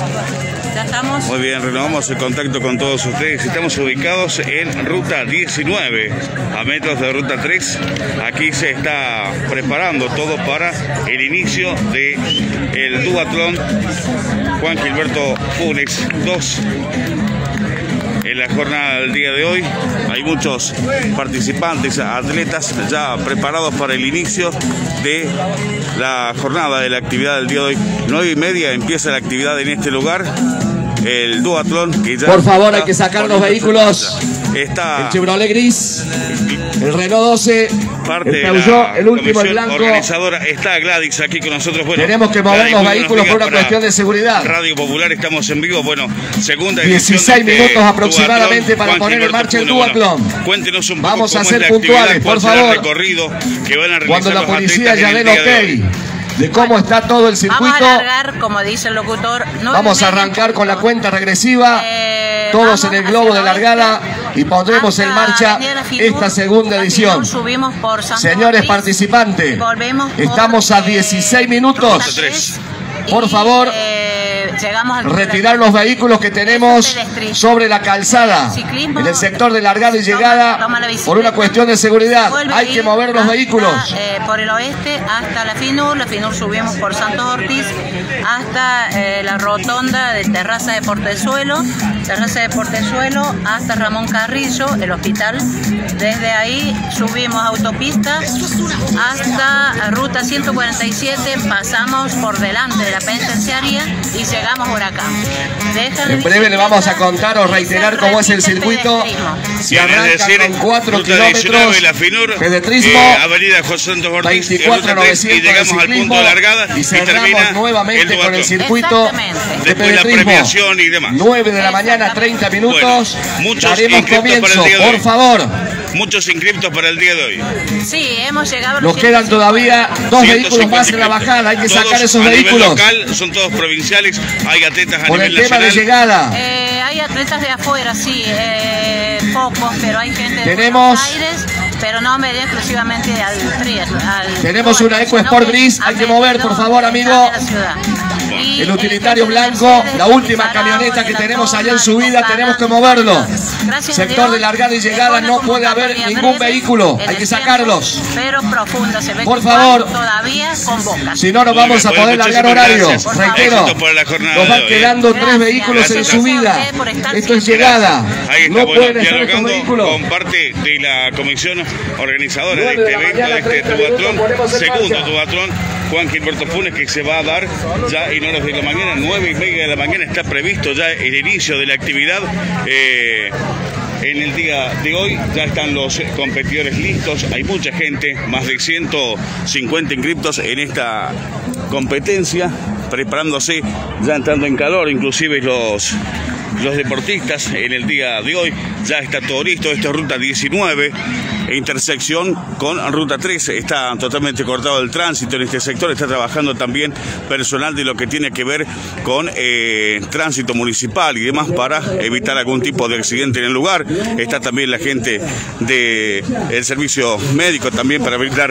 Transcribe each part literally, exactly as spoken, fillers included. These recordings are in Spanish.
Ya estamos. Muy bien, renovamos el contacto con todos ustedes. Estamos ubicados en ruta diecinueve, a metros de ruta tres. Aquí se está preparando todo para el inicio del duatlón Juan Gilberto Funes dos. En la jornada del día de hoy hay muchos participantes, atletas ya preparados para el inicio de la jornada de la actividad del día de hoy. nueve y media empieza la actividad en este lugar, el duatlón. Que ya por favor, hay que sacar los vehículos. Está el Chevrolet gris, el Renault doce, parte el de Peugeot, la el último, el comisión blanco. organizadora. Está Gladys aquí con nosotros. Bueno, tenemos que mover Gladys, los vehículos por una cuestión de seguridad. Radio Popular, estamos en vivo. Bueno, segunda dieciséis de minutos este aproximadamente duatlón, para Juan poner en Gilberto marcha el Funes. duatlón. Bueno, cuéntenos un poco vamos cómo a ser es la puntuales, por favor. El recorrido que van a realizar cuando la los policía atletas ya dé en el el día de hoy. ok de cómo está todo el circuito. Vamos a largar, como dice el locutor. Vamos a arrancar con la cuenta regresiva. Eh, todos en el globo de largada y pondremos en marcha esta segunda edición. Subimos por San Señores Ortiz, participantes, volvemos por, estamos a dieciséis minutos. tres. Por favor, eh, llegamos al retirar los vehículos que tenemos sobre la calzada ciclismo, en el sector de largada y llegada toma, toma por una cuestión de seguridad. Hay que mover los hasta, vehículos. Eh, por el oeste hasta la FINUR, la FINUR subimos por Santos Ortiz hasta eh, la rotonda de Terraza de Portezuelo, Terraza de Portezuelo hasta Ramón Carrillo, el hospital. Desde ahí subimos autopista hasta ruta ciento cuarenta y siete, pasamos por delante de la penitenciaria y llegamos por acá. Deja en breve le vamos a contar o reiterar cómo es el circuito. Se arranca con cuatro kilómetros la FINUR, pedetrismo, eh, Avenida José Santos Ortiz, veinticuatro novecientos y llegamos de al punto de largada y cerramos nuevamente el con el circuito de pedetrismo. La premiación y demás. nueve de la mañana, treinta minutos. Bueno, muchos daremos comienzo, para el día de por hoy. favor. Muchos inscriptos para el día de hoy. Sí, hemos llegado a los Nos quedan todavía dos vehículos más en la bajada. Hay que todos sacar esos a vehículos. Nivel local, son todos provinciales. Hay atletas a por nivel el tema nacional. de llegada. Eh, hay atletas de afuera, sí, eh, pocos, pero hay gente de tenemos, Buenos Aires, pero no me dio exclusivamente al triatlón. Tenemos una Eco Sport gris, hay que mover, por favor, amigo. El utilitario blanco, la última camioneta que tenemos allá en subida, tenemos que moverlo. Sector de largada y llegada no puede haber ningún vehículo, hay que sacarlos. Pero profundo, se ve por favor, todavía con bocas. Si no, no vamos a poder largar horario. Reitero, nos van quedando tres vehículos en subida. Esto es llegada. No pueden estar estos vehículos. Con parte de la comisión organizadora de este evento, de este duatlón, segundo duatlón Juan Gilberto Funes, que se va a dar ya en horas de la mañana, nueve y media de la mañana está previsto ya el inicio de la actividad. Eh, en el día de hoy ya están los competidores listos, hay mucha gente, más de ciento cincuenta inscriptos en esta competencia, preparándose, ya entrando en calor, inclusive los... Los deportistas en el día de hoy, ya está todo listo. Esto es ruta diecinueve, intersección con ruta trece. Está totalmente cortado el tránsito en este sector. Está trabajando también personal de lo que tiene que ver con eh, tránsito municipal y demás para evitar algún tipo de accidente en el lugar. Está también la gente del servicio médico también para brindar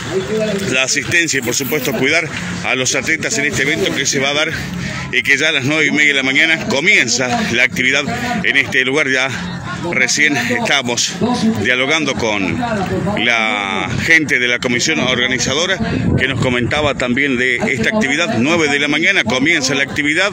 la asistencia y por supuesto cuidar a los atletas en este evento que se va a dar y que ya a las nueve y media de la mañana comienza la actividad en este lugar. Ya recién estamos dialogando con la gente de la comisión organizadora que nos comentaba también de esta actividad. nueve de la mañana comienza la actividad,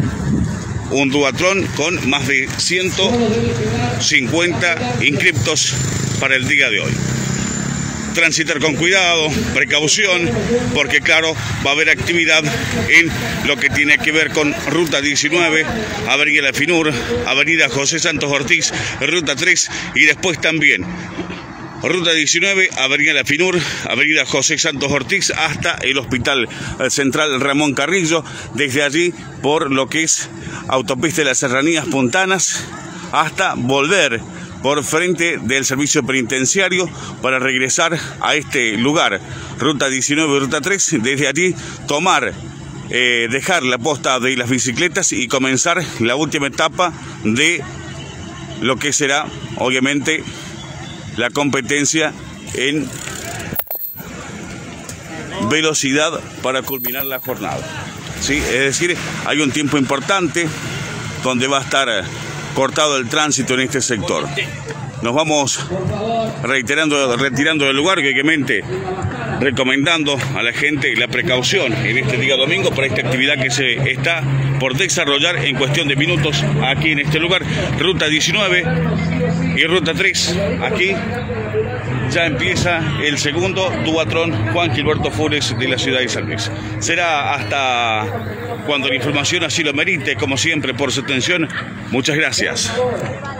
un duatlón con más de ciento cincuenta inscriptos para el día de hoy. Transitar con cuidado, precaución, porque claro, va a haber actividad en lo que tiene que ver con ruta diecinueve, Avenida La FINUR, Avenida José Santos Ortiz, ruta tres y después también ruta diecinueve, Avenida La FINUR, Avenida José Santos Ortiz hasta el Hospital Central Ramón Carrillo, desde allí por lo que es autopista de las Serranías Puntanas hasta volver por frente del servicio penitenciario para regresar a este lugar, ruta diecinueve, ruta tres, desde allí tomar, eh, dejar la posta de las bicicletas y comenzar la última etapa de lo que será, obviamente, la competencia en velocidad para culminar la jornada. ¿sí? Es decir, hay un tiempo importante donde va a estar cortado el tránsito en este sector. Nos vamos reiterando, retirando del lugar, que obviamente recomendando a la gente la precaución en este día domingo para esta actividad que se está por desarrollar en cuestión de minutos aquí en este lugar. Ruta diecinueve y Ruta tres. Aquí ya empieza el segundo duatlón Juan Gilberto Funes de la ciudad de San Luis. Será hasta cuando la información así lo merite, como siempre, por su atención. Muchas gracias.